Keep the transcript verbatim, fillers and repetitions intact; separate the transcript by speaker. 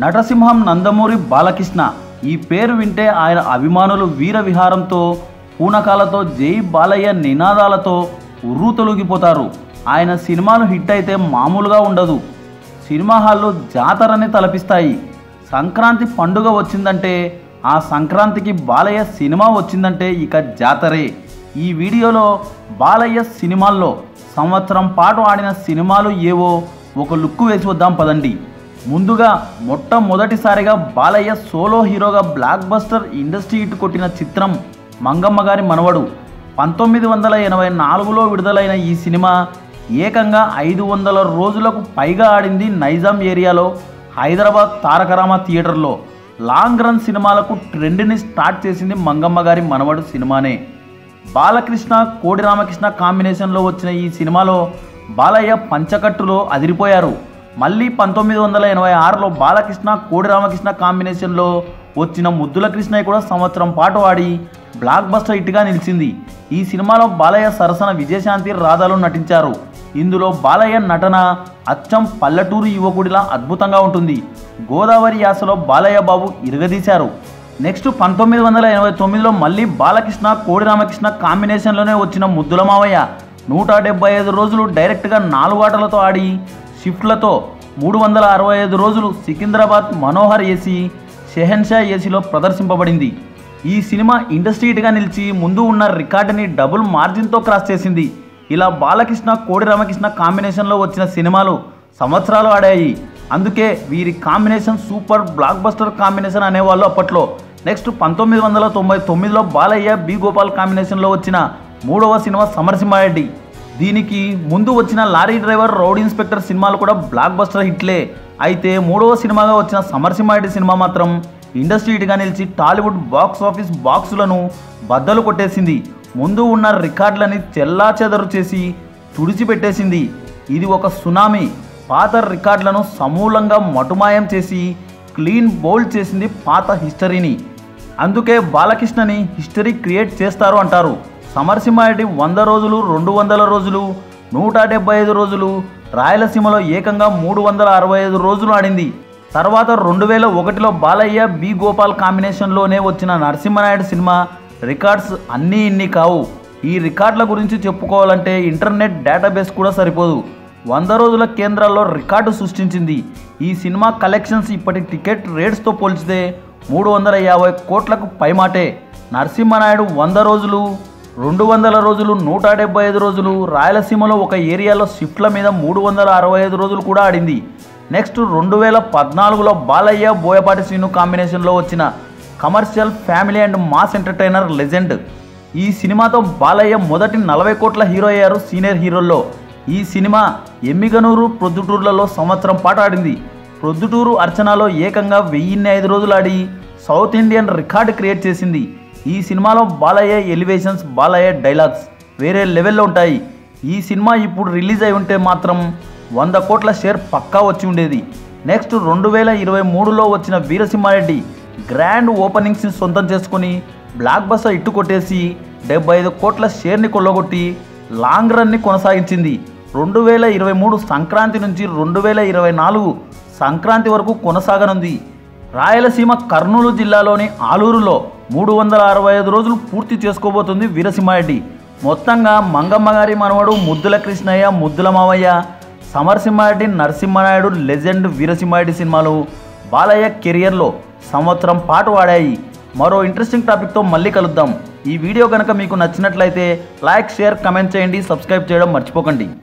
Speaker 1: నటసింహం నందమూరి బాలకృష్ణ ఈ పేరు వింటే ఆయన అభిమానులు వీర విహారంతో పూనకాలతో జై బాలయ్య నినాదాలతో ఉర్రు తొలగిపోతారు. ఆయన సినిమాలు హిట్ అయితే మామూలుగా ఉండదు. సినిమా హాల్లో జాతరని తలపిస్తాయి. సంక్రాంతి పండుగ వచ్చిందంటే ఆ సంక్రాంతికి బాలయ్య సినిమా వచ్చిందంటే ఇక జాతరే. ఈ వీడియోలో బాలయ్య సినిమాల్లో సంవత్సరం పాటు ఆడిన సినిమాలు ఏవో ఒక లుక్కు వేసి వద్దాం పదండి. ముందుగా మొట్టమొదటిసారిగా బాలయ్య సోలో హీరోగా బ్లాక్ బస్టర్ ఇండస్ట్రీ హిట్ కొట్టిన చిత్రం మంగమ్మ గారి మనవడు. పంతొమ్మిది వందల ఎనభై నాలుగులో విడుదలైన ఈ సినిమా ఏకంగా ఐదు వందల రోజులకు పైగా ఆడింది నైజాం ఏరియాలో హైదరాబాద్ తారకరామ థియేటర్లో. లాంగ్ రన్ సినిమాలకు ట్రెండ్ని స్టార్ట్ చేసింది మంగమ్మ గారి మనవడు సినిమానే. బాలకృష్ణ కోడి రామకృష్ణ కాంబినేషన్లో వచ్చిన ఈ సినిమాలో బాలయ్య పంచకట్టులో అదిరిపోయారు. మళ్ళీ పంతొమ్మిది వందల ఎనభై ఆరులో బాలకృష్ణ కోడి రామకృష్ణ కాంబినేషన్లో వచ్చిన ముద్దుల కృష్ణయ్య కూడా సంవత్సరం పాటు ఆడి బ్లాక్ బస్టర్ హిట్గా నిలిచింది. ఈ సినిమాలో బాలయ్య సరసన విజయశాంతి రాధాలు నటించారు. ఇందులో బాలయ్య నటన అచ్చం పల్లెటూరు యువకుడిలా అద్భుతంగా ఉంటుంది. గోదావరి యాసలో బాలయ్య బాబు ఇరగదీశారు. నెక్స్ట్ పంతొమ్మిది వందల ఎనభై తొమ్మిదిలో మళ్ళీ బాలకృష్ణ కోడి రామకృష్ణ కాంబినేషన్లోనే వచ్చిన ముద్దుల మావయ్య నూట డెబ్బై ఐదు రోజులు డైరెక్ట్గా నాలుగు ఆటలతో ఆడి షిఫ్ట్లతో మూడు వందల అరవై ఐదు రోజులు సికింద్రాబాద్ మనోహర్ ఏసీ షెహన్షా ఏసీలో ప్రదర్శింపబడింది. ఈ సినిమా ఇండస్ట్రీ హిట్గా నిలిచి ముందు ఉన్న రికార్డుని డబుల్ మార్జిన్తో క్రాస్ చేసింది. ఇలా బాలకృష్ణ కోడి రామకృష్ణ కాంబినేషన్లో వచ్చిన సినిమాలు సంవత్సరాలు ఆడాయి. అందుకే వీరి combination super blockbuster combination అనేవాళ్ళు అప్పట్లో. నెక్స్ట్ పంతొమ్మిది వందల తొంభై తొమ్మిదిలో బాలయ్య బి గోపాల్ కాంబినేషన్లో వచ్చిన మూడవ సినిమా సమరసింహారెడ్డి. దీనికి ముందు వచ్చిన లారీ డ్రైవర్ రౌడీ ఇన్స్పెక్టర్ సినిమాలు కూడా బ్లాక్ బస్టర్ హిట్లే. అయితే మూడవ సినిమాగా వచ్చిన సమరసింహారెడ్డి సినిమా మాత్రం ఇండస్ట్రీ హిట్గా నిలిచి టాలీవుడ్ బాక్స్ ఆఫీస్ బాక్సులను బద్దలు కొట్టేసింది. ముందు ఉన్న రికార్డులని చెల్లా చెదరు చేసి తుడిచిపెట్టేసింది. ఇది ఒక సునామీ. పాత రికార్డులను సమూలంగా మటుమాయం చేసి క్లీన్ బౌల్డ్ చేసింది పాత హిస్టరీని. అందుకే బాలకృష్ణని హిస్టరీ క్రియేట్ చేస్తారు అంటారు. సమరసింహారెడ్డి వంద రోజులు రెండు వందల రోజులు నూట డెబ్బై ఐదు రోజులు రాయలసీమలో ఏకంగా మూడు వందల అరవై ఐదు రోజులు ఆడింది. తర్వాత రెండు వేల ఒకటిలో బాలయ్య బి గోపాల్ కాంబినేషన్లోనే వచ్చిన నరసింహనాయుడు సినిమా రికార్డ్స్ అన్నీ ఇన్ని కావు. ఈ రికార్డుల గురించి చెప్పుకోవాలంటే ఇంటర్నెట్ డేటాబేస్ కూడా సరిపోదు. వంద రోజుల కేంద్రాల్లో రికార్డు సృష్టించింది. ఈ సినిమా కలెక్షన్స్ ఇప్పటి టికెట్ రేట్స్తో పోల్చితే మూడు వందల యాభై కోట్లకు పైమాటే. నరసింహనాయుడు వంద రోజులు రెండు వందల రోజులు నూట డెబ్బై ఐదు రోజులు రాయలసీమలో ఒక ఏరియాలో షిఫ్ట్ల మీద మూడు వందల అరవై ఐదు రోజులు కూడా ఆడింది. నెక్స్ట్ రెండు వేల పద్నాలుగులో బాలయ్య బోయపాటి శ్రీను కాంబినేషన్లో వచ్చిన commercial family and mass entertainer legend. ఈ సినిమాతో బాలయ్య మొదటి నలభై కోట్ల హీరో అయ్యారు సీనియర్ హీరోల్లో. ఈ సినిమా ఎమ్మిగనూరు ప్రొద్దుటూరులలో సంవత్సరం పాటు ఆడింది. ప్రొద్దుటూరు అర్చనలో ఏకంగా వెయ్యిన్ని ఐదు రోజులు ఆడి సౌత్ ఇండియన్ రికార్డు క్రియేట్ చేసింది. ఈ సినిమాలో బాలయ్య ఎలివేషన్స్ బాలయ్య డైలాగ్స్ వేరే లెవెల్లో ఉంటాయి. ఈ సినిమా ఇప్పుడు రిలీజ్ అయి ఉంటే మాత్రం వంద కోట్ల షేర్ పక్కా వచ్చి ఉండేది. నెక్స్ట్ రెండు వేల ఇరవై మూడులో వచ్చిన వీరసింహారెడ్డి గ్రాండ్ ఓపెనింగ్స్ని సొంతం చేసుకుని బ్లాక్ బస్టర్ ఇట్టు కొట్టేసి డెబ్బై ఐదు కోట్ల షేర్ని కొల్లగొట్టి లాంగ్ రన్ని కొనసాగించింది. రెండు వేల ఇరవై మూడు సంక్రాంతి నుంచి రెండు వేల ఇరవై నాలుగు సంక్రాంతి వరకు కొనసాగనుంది. రాయలసీమ కర్నూలు జిల్లాలోని ఆలూరులో మూడు వందల అరవై ఐదు రోజులు పూర్తి చేసుకోబోతుంది వీరసింహారెడ్డి. మొత్తంగా మంగమ్మ గారి మనవడు ముద్దుల కృష్ణయ్య ముద్దుల మావయ్య సమరసింహారెడ్డి నరసింహనాయుడు లెజెండ్ వీరసింహారెడ్డి సినిమాలు బాలయ్య కెరియర్లో సంవత్సరం పాటు ఆడాయి. మరో ఇంట్రెస్టింగ్ టాపిక్తో మళ్ళీ కలుద్దాం. ఈ వీడియో కనుక మీకు నచ్చినట్లయితే లైక్ షేర్ కమెంట్ చేయండి, సబ్స్క్రైబ్ చేయడం మర్చిపోకండి.